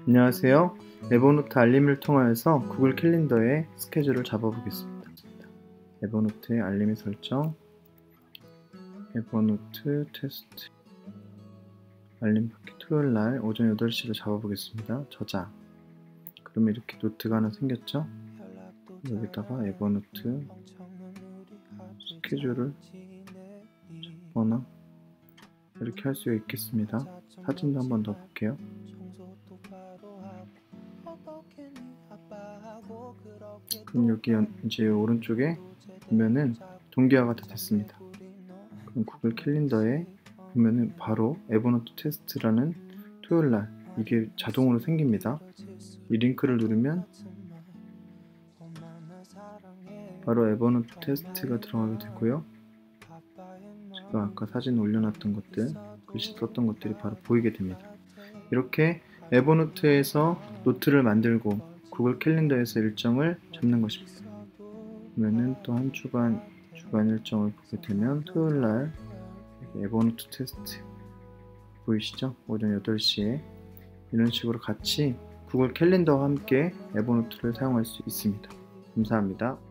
안녕하세요. 에버노트 알림을 통하여서 구글 캘린더에 스케줄을 잡아보겠습니다. 에버노트의 알림의 설정, 에버노트 테스트, 알림 받기 토요일날 오전 8시로 잡아보겠습니다. 저장. 그러면 이렇게 노트가 하나 생겼죠? 여기다가 에버노트 스케줄을 잡거나 이렇게 할 수 있겠습니다. 사진도 한번 더 볼게요. 그럼 여기 이제 오른쪽에 보면은 동기화가 다 됐습니다. 그럼 구글 캘린더에 보면은 바로 에버노트 테스트라는 토요일날 이게 자동으로 생깁니다. 이 링크를 누르면 바로 에버노트 테스트가 들어가게 되고요. 제가 아까 사진 올려놨던 것들, 글씨 썼던 것들이 바로 보이게 됩니다. 이렇게 에버노트에서 노트를 만들고 구글 캘린더에서 일정을 잡는 것입니다. 그러면은 또 한 주간 일정을 보게 되면 토요일날 에버노트 테스트 보이시죠? 오전 8시에 이런 식으로 같이 구글 캘린더와 함께 에버노트를 사용할 수 있습니다. 감사합니다.